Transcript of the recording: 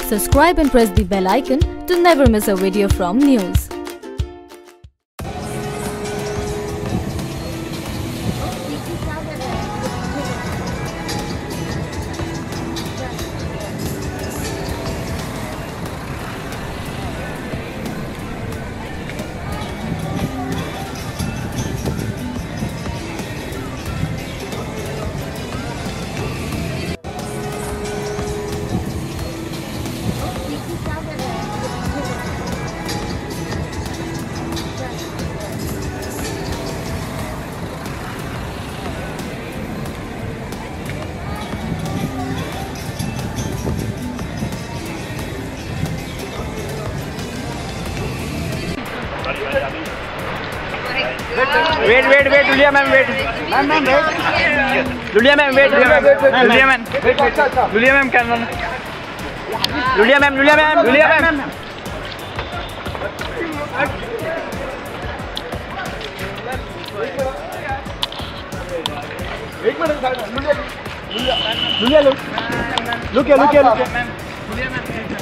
Subscribe and press the bell icon to never miss a video from NYOOOZ. Wait, Iulia ma'am, wait. Ma'am, wait. Iulia ma'am, wait. Iulia ma'am. Iulia ma'am, can run. Iulia ma'am. एक minute, Iulia, look here.